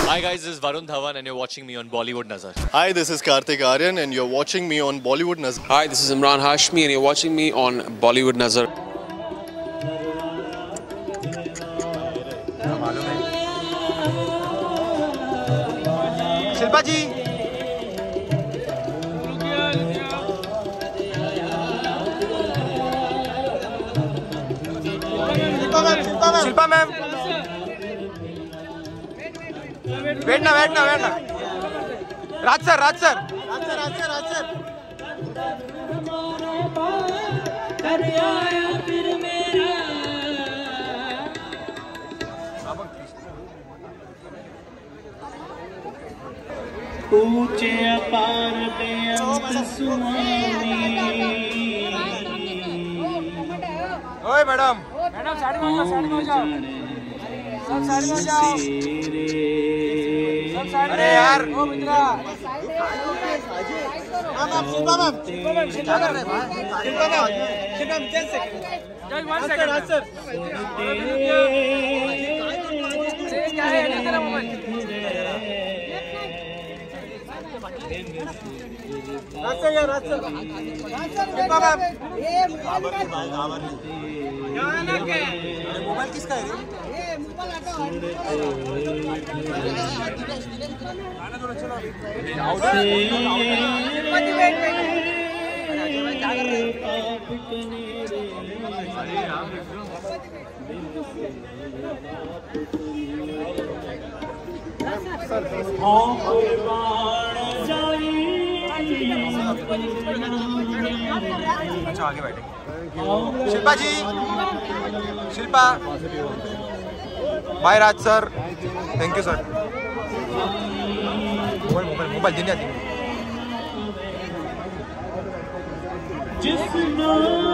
Hi guys, this is Varun Dhawan and you're watching me on BollywoodNazar. Hi, this is Karthik Aryan and you're watching me on BollywoodNazar. Hi, this is Imran Hashmi and you're watching me on BollywoodNazar. Shilpa ji Shilpa ma'am बैठना बैठना बैठना राज sir राज sir ऊंचे अपार बेअंत सुहानी। ओए madam madam sari में जाओ सब साड़ी में जाओ अरे यार ओ मित्रा शिल्पा मैम क्या कर रहे हैं Shilpa ma'am 10 second just 1 second sir क्या है तेरा मोबाइल मोबाइल किसका है अच्छा आगे बैठे Shilpa ji Shilpa bye Raj sir thank you sir mobile दिन